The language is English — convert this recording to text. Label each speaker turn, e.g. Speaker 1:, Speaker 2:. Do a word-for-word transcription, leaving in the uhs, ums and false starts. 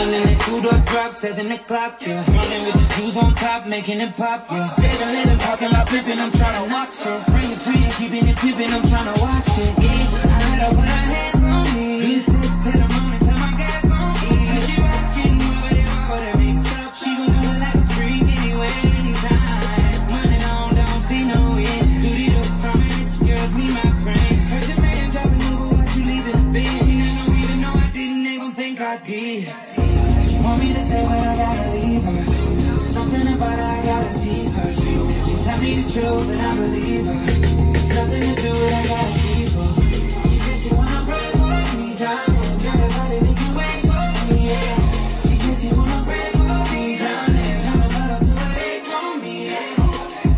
Speaker 1: Rolling in the two-door drop, seven o'clock, yeah. Running with the juice on top, making it pop, yeah. Saving little, talking about pimping, I'm tryna watch it. Bringing free and keeping it pimping, I'm tryna watch it. Yeah, I had to put her hands on me. Good sex, till the morning, till my gas on E. Cause she rockin' over there, over there, make stop. She gon' do it like a freak anywhere, anytime. Money long, don't see no end. Do the up, promise, girls need my friend. Heard your man dropping over, what you leaving the bed? And I don't even know I didn't, they gon' think I did. She want me to stay, but I gotta leave her. Something about her, I gotta see her. She, she tell me the truth and I believe her.